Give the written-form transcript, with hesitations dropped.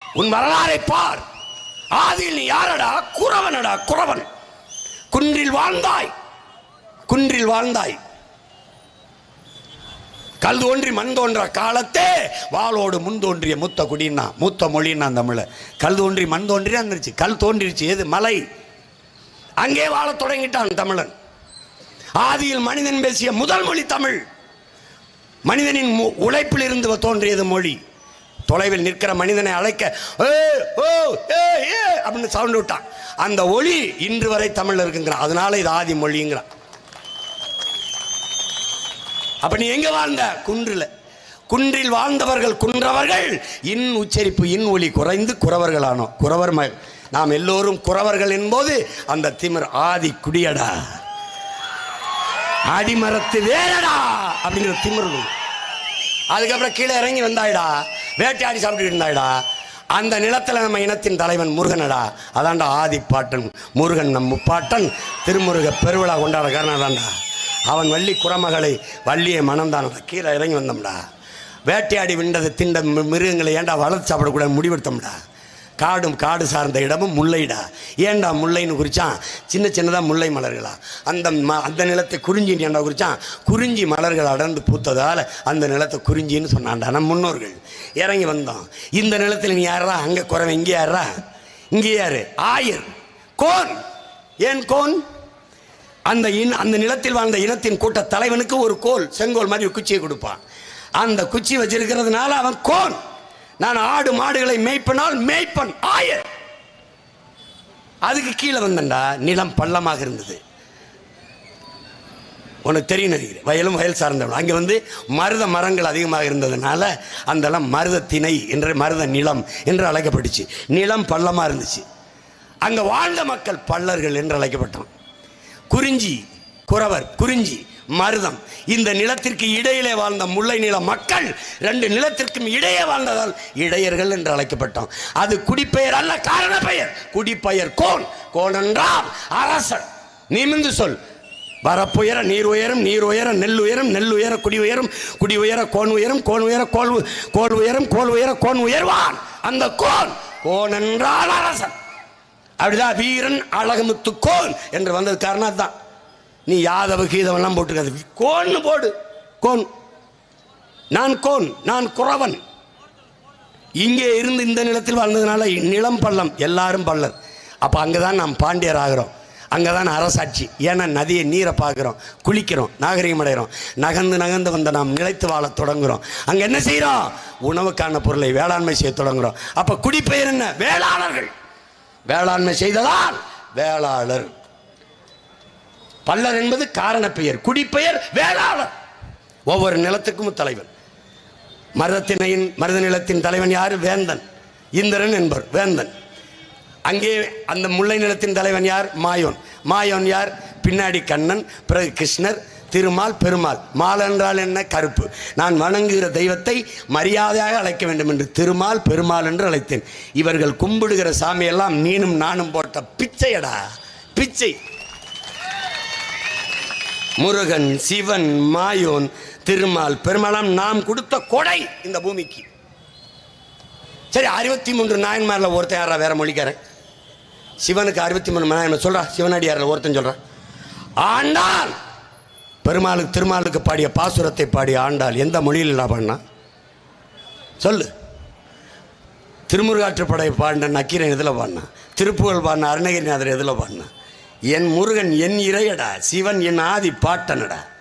உன் வரலாறை பார். ஆதியில் நீ யாரடா? குறவனடா, குறவன். குன்றில் வாழ்ந்தாய், குன்றில் வாழ்ந்தாய். கல் தோன்றி மண் தோன்ற காலத்தே வாளோடு முன் தோன்றிய மூத்த குடின்னா, மூத்த மொழின்னா தமிழ. கல் தோன்றி மண் தோன்றி வந்துருச்சு, கல் தோன்றிருச்சு. எது? மலை. அங்கே வாழ தொடங்கிட்டான் தமிழன். ஆதியில் மனிதன் பேசிய முதல் மொழி தமிழ். மனிதனின் உழைப்பில் இருந்து தோன்றியது மொழி. தொலைவில் நிற்கிற மனிதனை அழைக்க அப்படின்னு சவுண்ட் விட்டான். அந்த ஒளி இன்று வரை தமிழ் இருக்குங்கிறான். அதனால இது ஆதி மொழிங்கிறான். அப்ப நீ எங்க வாழ்ந்த? குன்றில். குன்றில் வாழ்ந்தவர்கள் குன்றவர்கள். இன் உச்சரிப்பு, இன் ஒளி குறைந்து குறவர்கள் ஆனோம். குறவர் நாம் எல்லோரும் குறவர்கள் என்போது அந்த திமிர் ஆதி குடியடா, அடிமரத்து வேறடா அப்படிங்கிற திமிர். அதுக்கப்புறம் கீழே இறங்கி வந்தாயிடா, வேட்டையாடி சாப்பிட்டு இருந்தாயிடா. அந்த நிலத்தில் நம்ம இனத்தின் தலைவன் முருகனடா. அதான்டா ஆதி பாட்டன் முருகன். நம் முப்பாட்டன் திருமுருக பெருவிழா கொண்டாட காரணம் தான்டா. அவன் வள்ளி குறமகளை வள்ளியை மனம்தானடா. கீழே இறங்கி வந்தோம்டா. வேட்டையாடி விண்டதை திண்ட மிருகங்களை ஏன்டா வளர்த்து சாப்பிடக்கூடாது முடிவெடுத்தோம்டா. காடு சார்ந்த இடமும் முல்லைடா. ஏன்டா முல்லைன்னு குறிச்சான்? சின்ன சின்னதாக முல்லை மலர்களா. அந்த நிலத்தை குறிஞ்சின்னு ஏன்டா குறிச்சான்? குறிஞ்சி மலர்கள் அடர்ந்து பூத்ததால் அந்த நிலத்தை குறிஞ்சின்னு சொன்னான்டா நம் முன்னோர்கள். இறங்கி வந்தோம். இந்த நிலத்தில் நீ யாரா? அங்கே குறவன். இங்கே யாரா? இங்கே யாரு? ஆயர். கோன். ஏன் கோன்? அந்த நிலத்தில் வாழ்ந்த இனத்தின் கூட்ட தலைவனுக்கு ஒரு கோல், செங்கோல் மாதிரி குச்சியை கொடுப்பான். அந்த குச்சி வச்சிருக்கிறதுனால அவன் கோன். நான் ஆடு மாடுகளை மேய்ப்பனால் மேய்ப்பன் ஆயர். அதுக்கு கீழே வந்தேன்டா. நிலம் பள்ளமாக இருந்தது. உனக்கு தெரியும் நினைக்கிறேன். வயலும் வயல் சார்ந்தவன். அங்கே வந்து மருத மரங்கள் அதிகமாக இருந்ததுனால அந்த மருத திணை என்ற மருத நிலம் என்று அழைக்கப்பட்டுச்சு. நிலம் பள்ளமாக இருந்துச்சு. அங்கே வாழ்ந்த மக்கள் பள்ளர்கள் என்று அழைக்கப்பட்டான். குறிஞ்சி, குறவர், குறிஞ்சி, மருதம். இந்த நிலத்திற்கு இடையிலே வாழ்ந்த முல்லை நில மக்கள் ரெண்டு நிலத்திற்கும் இடையே வாழ்ந்ததால் இடையர்கள் என்று அழைக்கப்பட்டோம். அது குடிப்பெயர் அல்ல, காரண பெயர். குடிப்பெயர் கோன். கோன் என்றால் அரசன். நிமிந்து சொல். வரப்புயர நீர் உயரும், நீர் உயர நெல் உயரும், நெல் உயர குடி உயரும், குடி உயர கோன் உயரும், கோன் உயர கோல் உயரும், கோல் உயர கோன் உயர்வான். அந்த கோன், கோன் என்றால் அரசன். அப்படிதான் வீரன் அழகுமுத்து கோன் என்று வந்தது காரணம் தான். நீ யாதவ கீதவெல்லாம் போட்டுக்காது, கோன்னு போடு. கோன். நான் கோன், நான் குறவன். இங்கே இருந்து இந்த நிலத்தில் வாழ்ந்ததுனால நிலம் பள்ளம், எல்லாரும் பள்ளர். அப்போ அங்கே தான் நாம் பாண்டியர் ஆகிறோம். அங்கே தான் அரசாட்சி. ஏன்னா நதியை நீரை பார்க்குறோம், குளிக்கிறோம், நாகரிகம் அடைகிறோம். நகர்ந்து வந்த நாம் நிலைத்து வாழ தொடங்குகிறோம். அங்கே என்ன செய்கிறோம்? உணவுக்கான பொருளை வேளாண்மை செய்ய தொடங்குகிறோம். அப்போ குடிப்பெயர் என்ன? வேளாளர்கள். வேளாண்மை செய்ததால் வேளாளர். பல்லர் என்பது காரண பெயர், குடிப்பெயர் வேளாளர். ஒவ்வொரு நிலத்துக்கும் தலைவன். மருத நிலத்தின் தலைவன் யாரு? வேந்தன். இந்திரன் என்பவர் வேந்தன். அங்கே அந்த முல்லை நிலத்தின் தலைவன் யார்? மாயோன். மாயோன் யார்? பின்னாடி கண்ணன், பிறகு கிருஷ்ணர், திருமால், பெருமாள். மால் என்றால் என்ன? கருப்பு. நான் வணங்குகிற தெய்வத்தை மரியாதையாக அழைக்க வேண்டும் என்று திருமால், பெருமாள் என்று அழைத்தேன். இவர்கள் கும்பிடுகிற சாமியெல்லாம் நீனும் நானும் போட்ட பிச்சையடா, பிச்சை. முருகன், சிவன், மாயோன், திருமால், பெருமாளாம் நாம் கொடுத்த கொடை இந்த பூமிக்கு. சரி, 63 நாயன்மாரில் ஒருத்தன் யாரா வேற மொழிக்காரன்? சிவனுக்கு 63 நாயன்மார் சொல்றா. சிவனடியாரில் ஒருத்தன் சொல்றான் ஆண்டாள். பெருமாளுக்கு திருமாலுக்கு பாடிய பாசுரத்தை பாடிய ஆண்டாள் எந்த மொழியில் பாடினா சொல்லு. திருமுருகாற்றுப்படை பாடின நக்கீரன் எதில் பாடினா? திருப்புகழ் பாடின அருணகிரிநாதர் எதில் பாடினா? என் முருகன் என் இறையடா, சிவன் என் ஆதி பாட்டனடா.